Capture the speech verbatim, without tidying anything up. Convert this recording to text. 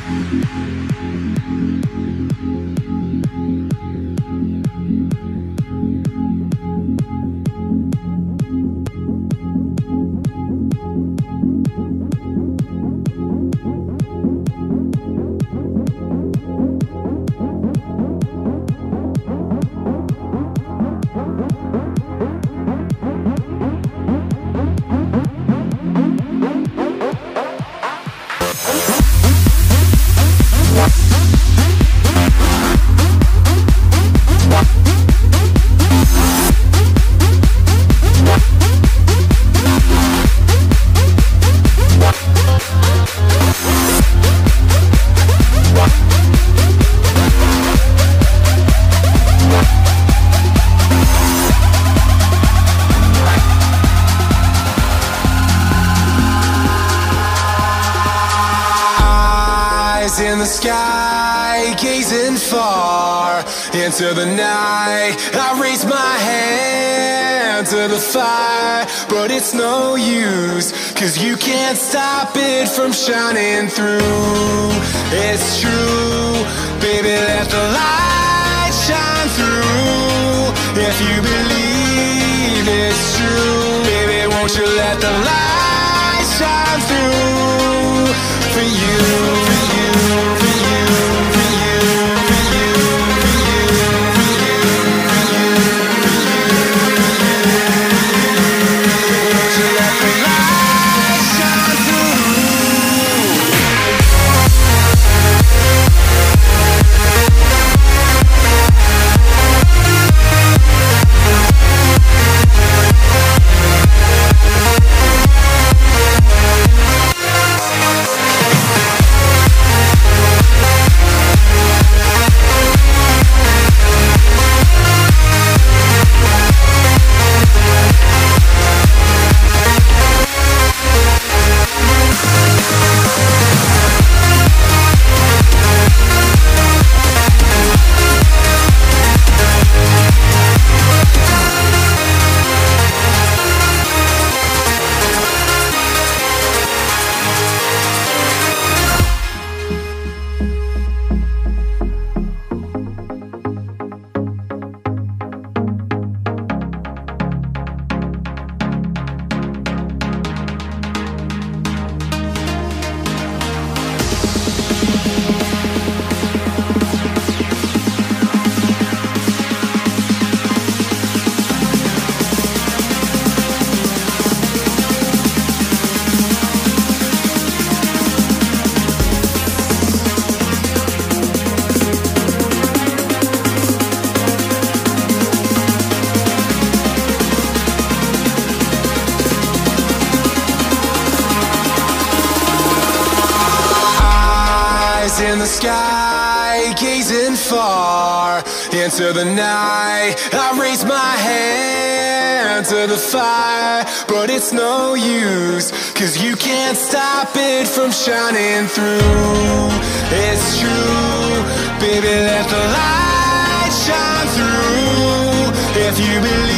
In the sky, gazing far into the night, I raise my hand to the fire, but it's no use, cause you can't stop it from shining through. It's true, baby, let the light shine through. If you believe it's true, baby, won't you let the light shine through for you. In the sky, gazing far into the night, I raise my hand to the fire, but it's no use, cause you can't stop it from shining through. It's true, baby, let the light shine through. If you believe